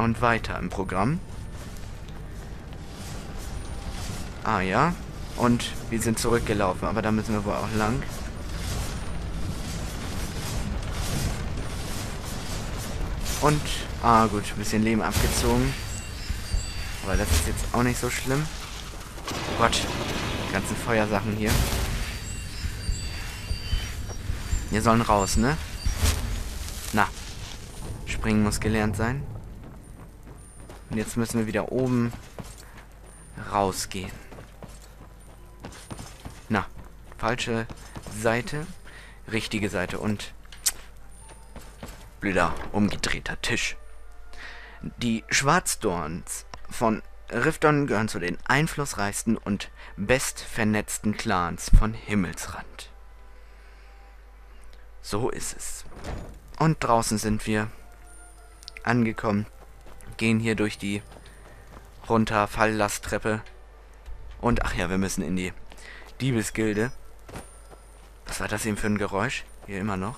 Und weiter im Programm. Ah ja. Und wir sind zurückgelaufen, aber da müssen wir wohl auch lang. Und, gut, ein bisschen Leben abgezogen. Aber das ist jetzt auch nicht so schlimm. Oh Gott, die ganzen Feuersachen hier. Wir sollen raus, ne? Na, springen muss gelernt sein. Und jetzt müssen wir wieder oben rausgehen. Na, falsche Seite, richtige Seite und blöder, umgedrehter Tisch. Die Schwarzdorns von Rifton gehören zu den einflussreichsten und bestvernetzten Clans von Himmelsrand. So ist es. Und draußen sind wir angekommen, gehen hier durch die Runter-Falllasttreppe und, ach ja, wir müssen in die Diebesgilde. Was war das eben für ein Geräusch? Hier immer noch.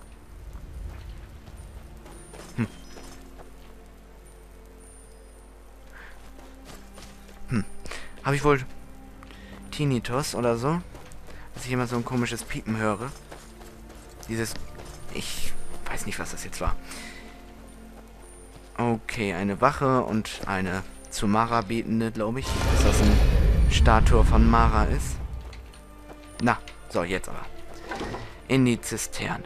Habe ich wohl Tinnitus oder so? Dass ich immer so ein komisches Piepen höre. Dieses... Ich weiß nicht, was das jetzt war. Okay, eine Wache und eine zu Mara betende, glaube ich. Dass das ein Statue von Mara ist. Na, so, jetzt aber. In die Zisterne.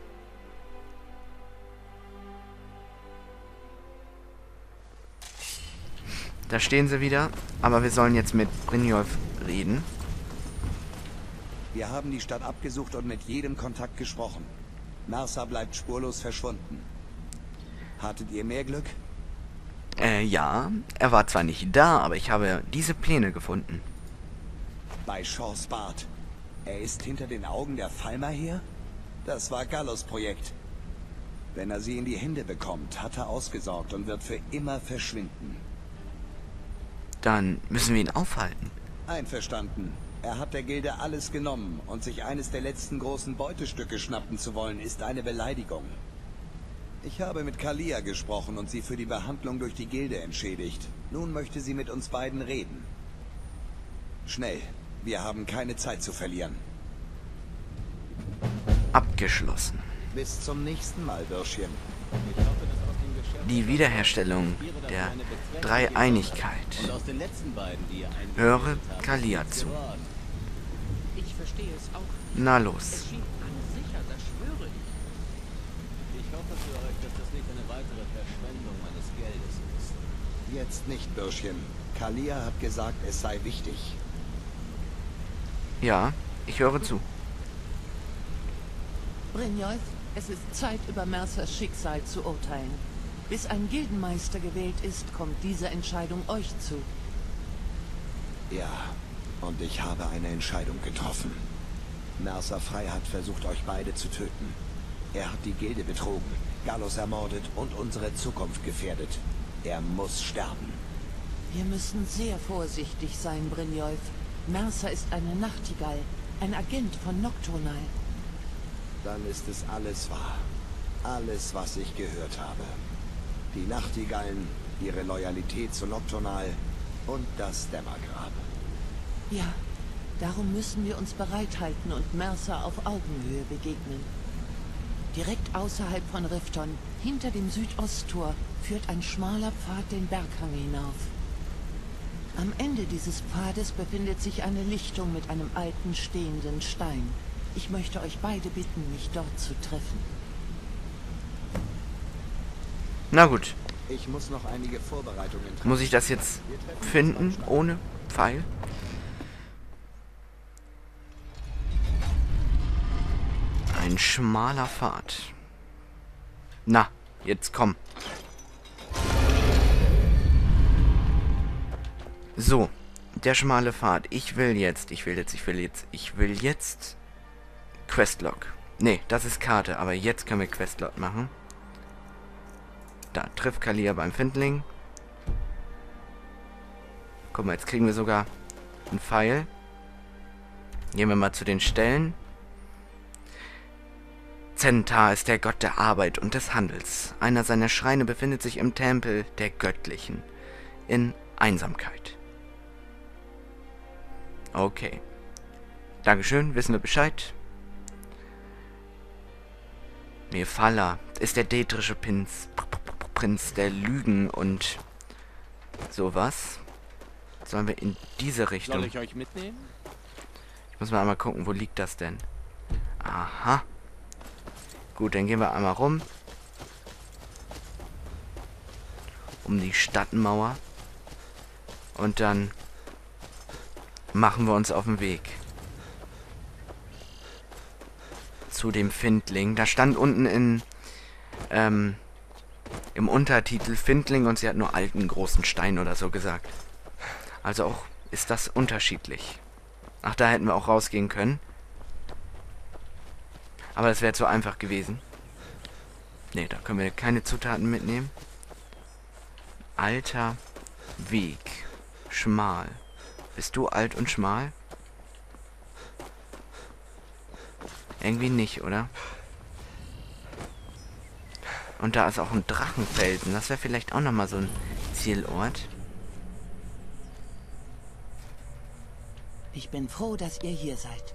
Da stehen sie wieder, aber wir sollen jetzt mit Brynjolf reden. Wir haben die Stadt abgesucht und mit jedem Kontakt gesprochen. Mercer bleibt spurlos verschwunden. Hattet ihr mehr Glück? Ja, er war zwar nicht da, aber ich habe diese Pläne gefunden. Bei Shaws Bart. Er ist hinter den Augen der Falmer. Das war Gallos Projekt. Wenn er sie in die Hände bekommt, hat er ausgesorgt und wird für immer verschwinden. Dann müssen wir ihn aufhalten. Einverstanden. Er hat der Gilde alles genommen und sich eines der letzten großen Beutestücke schnappen zu wollen, ist eine Beleidigung. Ich habe mit Kalia gesprochen und sie für die Behandlung durch die Gilde entschädigt. Nun möchte sie mit uns beiden reden. Schnell, wir haben keine Zeit zu verlieren. Abgeschlossen. Bis zum nächsten Mal, Bürschchen. Die Wiederherstellung der Dreieinigkeit. Höre Kalia zu. Ich verstehe es auch. Na los. Es schien sicher, das schwöre ich. Ich hoffe für euch, dass das nicht eine weitere Verschwendung meines Geldes ist. Jetzt nicht, Bürschchen. Kalia hat gesagt, es sei wichtig. Ja, ich höre zu. Brynjolf, es ist Zeit, über Mercers Schicksal zu urteilen. Bis ein Gildenmeister gewählt ist, kommt diese Entscheidung euch zu. Ja, und ich habe eine Entscheidung getroffen. Mercer Frey hat versucht, euch beide zu töten. Er hat die Gilde betrogen, Gallos ermordet und unsere Zukunft gefährdet. Er muss sterben. Wir müssen sehr vorsichtig sein, Brynjolf. Mercer ist eine Nachtigall, ein Agent von Nocturnal. Dann ist es alles wahr. Alles, was ich gehört habe. Die Nachtigallen, ihre Loyalität zu Nocturnal und das Dämmergrab. Ja, darum müssen wir uns bereithalten und Mercer auf Augenhöhe begegnen. Direkt außerhalb von Rifton, hinter dem Südosttor, führt ein schmaler Pfad den Berghang hinauf. Am Ende dieses Pfades befindet sich eine Lichtung mit einem alten stehenden Stein. Ich möchte euch beide bitten, mich dort zu treffen. Na gut. Ich muss noch einige Vorbereitungen treffen. Muss ich das jetzt finden, ohne Pfeil? Ein schmaler Pfad. Na, jetzt komm. So, der schmale Pfad. Ich will jetzt Questlog. Nee, das ist Karte, aber jetzt können wir Questlog machen. Da, trifft Kalia beim Findling. Guck mal, jetzt kriegen wir sogar einen Pfeil. Gehen wir mal zu den Stellen. Zentaar ist der Gott der Arbeit und des Handels. Einer seiner Schreine befindet sich im Tempel der Göttlichen in Einsamkeit. Okay. Dankeschön, wissen wir Bescheid. Mephala ist der detrische Prinz der Lügen und sowas. Sollen wir in diese Richtung? Soll ich euch mitnehmen? Ich muss mal einmal gucken, wo liegt das denn? Aha. Gut, dann gehen wir einmal rum. Um die Stadtmauer. Und dann machen wir uns auf den Weg. Zu dem Findling. Da stand unten im Untertitel Findling und sie hat nur alten großen Stein oder so gesagt. Also auch ist das unterschiedlich. Ach, da hätten wir auch rausgehen können. Aber das wäre zu einfach gewesen. Ne, da können wir keine Zutaten mitnehmen. Alter Weg. Schmal. Bist du alt und schmal? Irgendwie nicht, oder? Und da ist auch ein Drachenfelsen. Das wäre vielleicht auch nochmal so ein Zielort. Ich bin froh, dass ihr hier seid.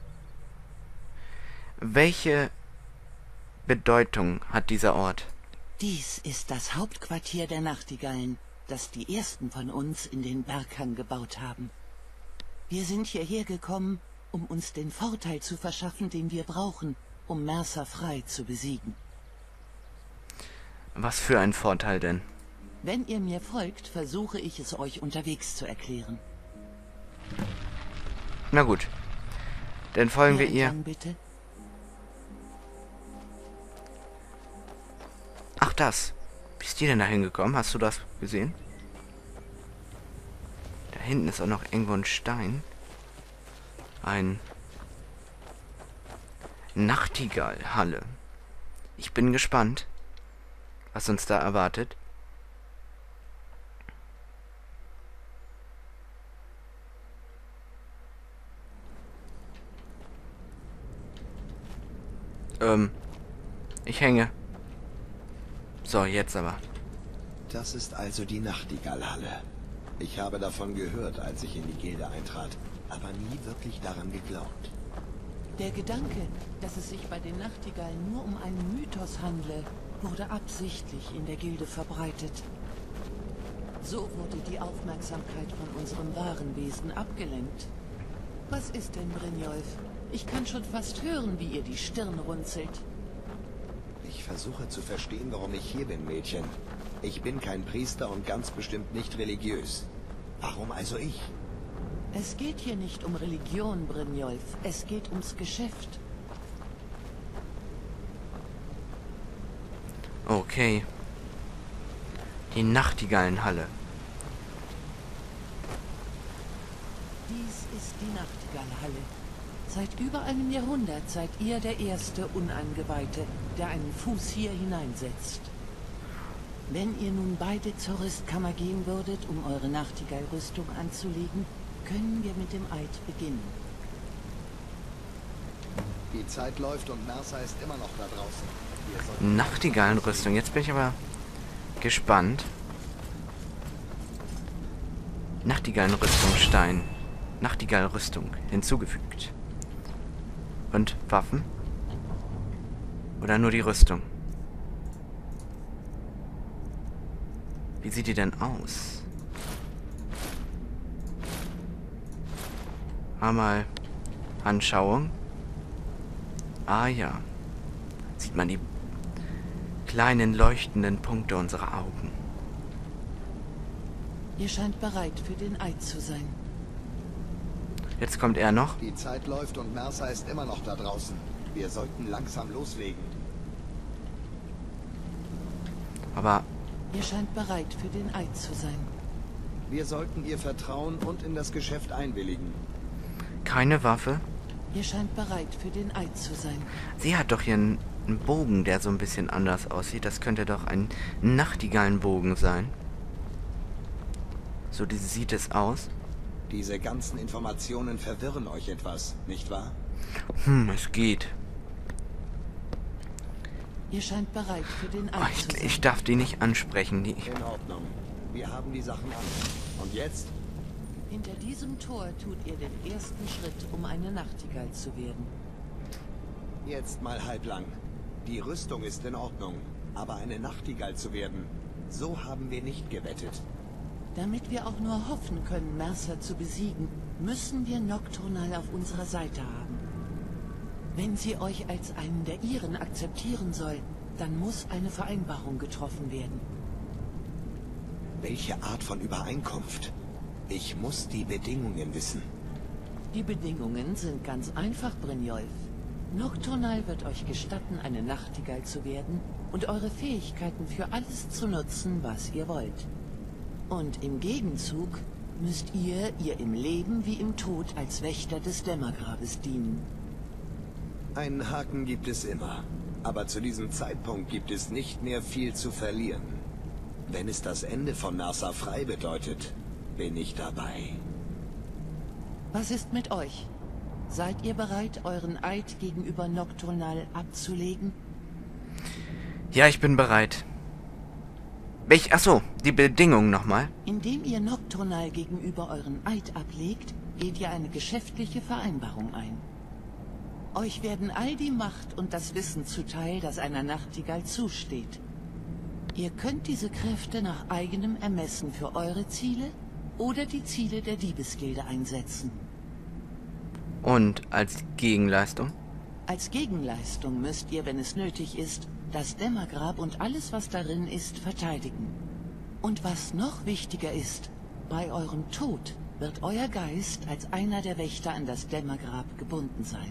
Welche Bedeutung hat dieser Ort? Dies ist das Hauptquartier der Nachtigallen, das die ersten von uns in den Berghang gebaut haben. Wir sind hierher gekommen, um uns den Vorteil zu verschaffen, den wir brauchen, um Mercer frei zu besiegen. Was für ein Vorteil denn? Wenn ihr mir folgt, versuche ich es euch unterwegs zu erklären. Na gut. Dann folgen wir ihr. Entlang, bitte. Ach, das. Wie ist die denn da hingekommen? Hast du das gesehen? Da hinten ist auch noch irgendwo ein Stein. Ein Nachtigallhalle. Ich bin gespannt, was uns da erwartet. Ich hänge. So, jetzt aber. Das ist also die Nachtigallhalle. Ich habe davon gehört, als ich in die Gilde eintrat, aber nie wirklich daran geglaubt. Der Gedanke, dass es sich bei den Nachtigallen nur um einen Mythos handle, wurde absichtlich in der Gilde verbreitet. So wurde die Aufmerksamkeit von unserem wahren Wesen abgelenkt. Was ist denn, Brynjolf? Ich kann schon fast hören, wie ihr die Stirn runzelt. Ich versuche zu verstehen, warum ich hier bin, Mädchen. Ich bin kein Priester und ganz bestimmt nicht religiös. Warum also ich? Es geht hier nicht um Religion, Brynjolf. Es geht ums Geschäft. Okay. Die Nachtigallenhalle. Dies ist die Nachtigallhalle. Seit über einem Jahrhundert seid ihr der erste Uneingeweihte, der einen Fuß hier hineinsetzt. Wenn ihr nun beide zur Rüstkammer gehen würdet, um eure Nachtigallrüstung anzulegen, können wir mit dem Eid beginnen. Die Zeit läuft und Mercer ist immer noch da draußen. Nachtigallenrüstung. Jetzt bin ich aber gespannt. Nachtigallenrüstung Stein. Nachtigallrüstung hinzugefügt. Und Waffen? Oder nur die Rüstung? Wie sieht die denn aus? Einmal Anschauung. Ah ja. Sieht man die kleinen leuchtenden Punkte unserer Augen. Ihr scheint bereit für den Eid zu sein. Jetzt kommt er noch. Die Zeit läuft und Mercer ist immer noch da draußen. Wir sollten langsam loslegen. Aber Ihr scheint bereit für den Eid zu sein. Wir sollten ihr vertrauen und in das Geschäft einwilligen. keine Waffe. Ihr scheint bereit für den Eid zu sein. Sie hat doch hier einen Bogen, der so ein bisschen anders aussieht. Das könnte doch ein Nachtigallenbogen sein. So sieht es aus. Diese ganzen Informationen verwirren euch etwas, nicht wahr? Es geht. Ihr scheint bereit für den Oh, Eid zu sein. ich darf die nicht ansprechen. Die, In Ordnung. Wir haben die Sachen an. Und jetzt? Hinter diesem Tor tut ihr den ersten Schritt, um eine Nachtigall zu werden. Jetzt mal halblang. Die Rüstung ist in Ordnung. Aber eine Nachtigall zu werden, so haben wir nicht gewettet. Damit wir auch nur hoffen können, Mercer zu besiegen, müssen wir Nocturnal auf unserer Seite haben. Wenn sie euch als einen der ihren akzeptieren soll, dann muss eine Vereinbarung getroffen werden. Welche Art von Übereinkunft? Ich muss die Bedingungen wissen. Die Bedingungen sind ganz einfach, Brynjolf. Nocturnal wird euch gestatten, eine Nachtigall zu werden und eure Fähigkeiten für alles zu nutzen, was ihr wollt. Und im Gegenzug müsst ihr im Leben wie im Tod als Wächter des Dämmergrabes dienen. Einen Haken gibt es immer. Aber zu diesem Zeitpunkt gibt es nicht mehr viel zu verlieren. Wenn es das Ende von Mercer frei bedeutet, bin ich dabei. Was ist mit euch? Seid ihr bereit, euren Eid gegenüber Nocturnal abzulegen? ja, ich bin bereit. Achso, die Bedingungen nochmal. Indem ihr Nocturnal gegenüber euren Eid ablegt, geht ihr eine geschäftliche Vereinbarung ein. Euch werden all die Macht und das Wissen zuteil, das einer Nachtigall zusteht. Ihr könnt diese Kräfte nach eigenem Ermessen für eure Ziele oder die Ziele der Diebesgilde einsetzen. Und als Gegenleistung? Als Gegenleistung müsst ihr, wenn es nötig ist, das Dämmergrab und alles, was darin ist, verteidigen. Und was noch wichtiger ist, bei eurem Tod wird euer Geist als einer der Wächter an das Dämmergrab gebunden sein.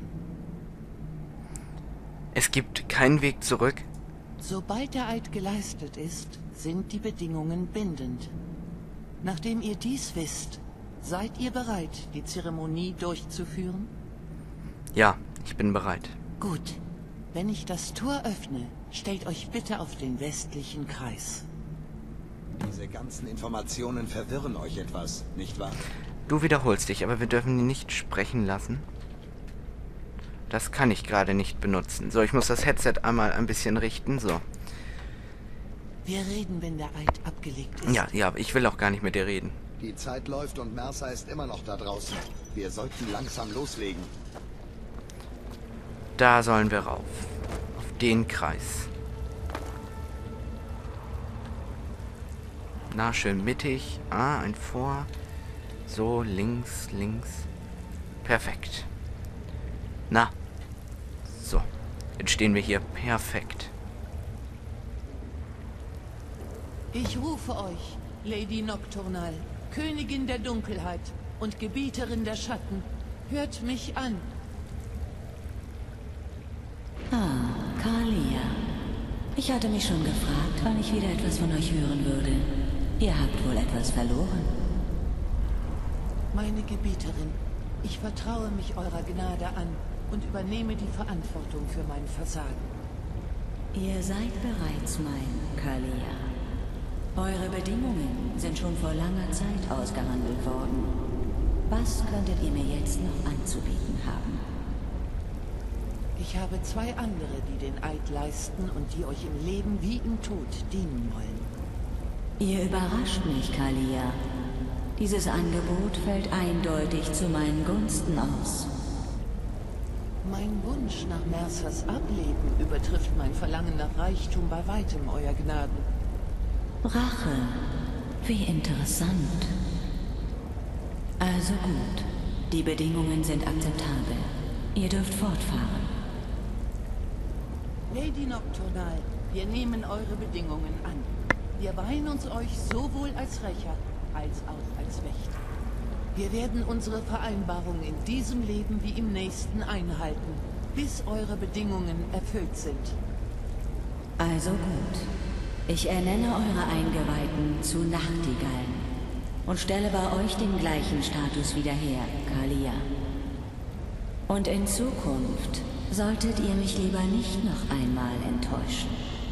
Es gibt keinen Weg zurück. Sobald der Eid geleistet ist, sind die Bedingungen bindend. Nachdem ihr dies wisst, seid ihr bereit, die Zeremonie durchzuführen? Ja, ich bin bereit. Gut. Wenn ich das Tor öffne, stellt euch bitte auf den westlichen Kreis. Diese ganzen Informationen verwirren euch etwas, nicht wahr? Du wiederholst dich, aber wir dürfen ihn nicht sprechen lassen. Das kann ich gerade nicht benutzen. So, ich muss das Headset einmal ein bisschen richten. So. Wir reden, wenn der Eid abgelegt ist. Ja, ich will auch gar nicht mit dir reden. Die Zeit läuft und Mercer ist immer noch da draußen. Wir sollten langsam loslegen. Da sollen wir rauf. Auf den Kreis. Na, schön mittig. Ah, ein Vor. So, links. Perfekt. Na. So. Jetzt stehen wir hier perfekt. Ich rufe euch, Lady Nocturnal, Königin der Dunkelheit und Gebieterin der Schatten. Hört mich an. Ah, Kalia. Ich hatte mich schon gefragt, wann ich wieder etwas von euch hören würde. Ihr habt wohl etwas verloren. Meine Gebieterin, ich vertraue mich eurer Gnade an und übernehme die Verantwortung für mein Versagen. Ihr seid bereits mein, Kalia. Eure Bedingungen sind schon vor langer Zeit ausgehandelt worden. Was könntet ihr mir jetzt noch anzubieten haben? Ich habe zwei andere, die den Eid leisten und die euch im Leben wie im Tod dienen wollen. Ihr überrascht mich, Kalia. Dieses Angebot fällt eindeutig zu meinen Gunsten aus. Mein Wunsch nach Mercers Ableben übertrifft mein Verlangen nach Reichtum bei weitem, Euer Gnaden. Rache. Wie interessant. Also gut. Die Bedingungen sind akzeptabel. Ihr dürft fortfahren. Lady Nocturnal, wir nehmen eure Bedingungen an. Wir weihen uns euch sowohl als Rächer als auch als Wächter. Wir werden unsere Vereinbarung in diesem Leben wie im nächsten einhalten, bis eure Bedingungen erfüllt sind. Also gut. Ich ernenne eure Eingeweihten zu Nachtigallen und stelle bei euch den gleichen Status wieder her, Kalia. Und in Zukunft solltet ihr mich lieber nicht noch einmal enttäuschen.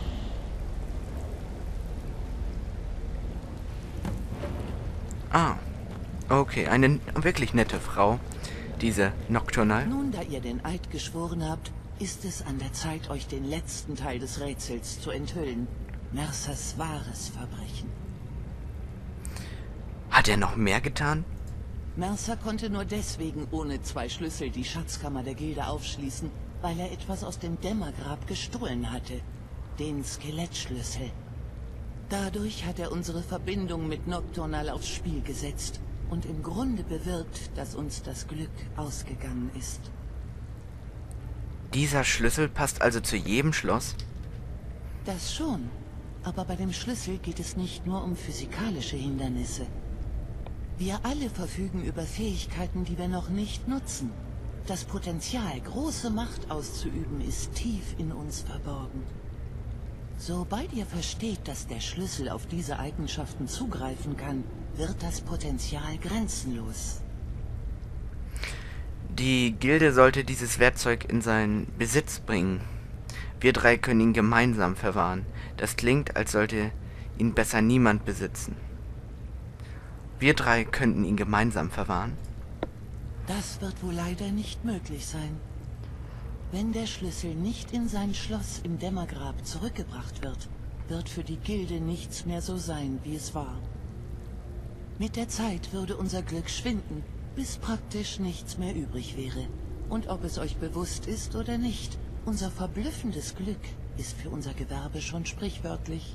Ah, okay. Eine wirklich nette Frau, diese Nocturnal. Nun, da ihr den Eid geschworen habt, ist es an der Zeit, euch den letzten Teil des Rätsels zu enthüllen. Mercers wahres Verbrechen. Hat er noch mehr getan? Mercer konnte nur deswegen ohne 2 Schlüssel die Schatzkammer der Gilde aufschließen, weil er etwas aus dem Dämmergrab gestohlen hatte. Den Skelettschlüssel. Dadurch hat er unsere Verbindung mit Nocturnal aufs Spiel gesetzt und im Grunde bewirkt, dass uns das Glück ausgegangen ist. Dieser Schlüssel passt also zu jedem Schloss? Das schon. Aber bei dem Schlüssel geht es nicht nur um physikalische Hindernisse. Wir alle verfügen über Fähigkeiten, die wir noch nicht nutzen. Das Potenzial, große Macht auszuüben, ist tief in uns verborgen. Sobald ihr versteht, dass der Schlüssel auf diese Eigenschaften zugreifen kann, wird das Potenzial grenzenlos. Die Gilde sollte dieses Werkzeug in seinen Besitz bringen. Wir 3 können ihn gemeinsam verwahren. Das klingt, als sollte ihn besser niemand besitzen. Wir 3 könnten ihn gemeinsam verwahren. Das wird wohl leider nicht möglich sein. Wenn der Schlüssel nicht in sein Schloss im Dämmergrab zurückgebracht wird, wird für die Gilde nichts mehr so sein, wie es war. Mit der Zeit würde unser Glück schwinden, bis praktisch nichts mehr übrig wäre. Und ob es euch bewusst ist oder nicht, unser verblüffendes Glück ist für unser Gewerbe schon sprichwörtlich.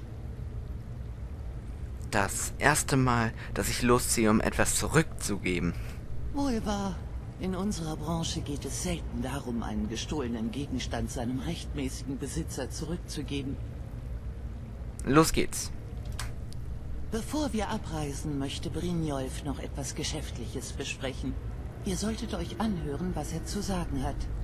Das erste Mal, dass ich losziehe, um etwas zurückzugeben. Wohl wahr. In unserer Branche geht es selten darum, einen gestohlenen Gegenstand seinem rechtmäßigen Besitzer zurückzugeben. Los geht's. Bevor wir abreisen, möchte Brynjolf noch etwas Geschäftliches besprechen. Ihr solltet euch anhören, was er zu sagen hat.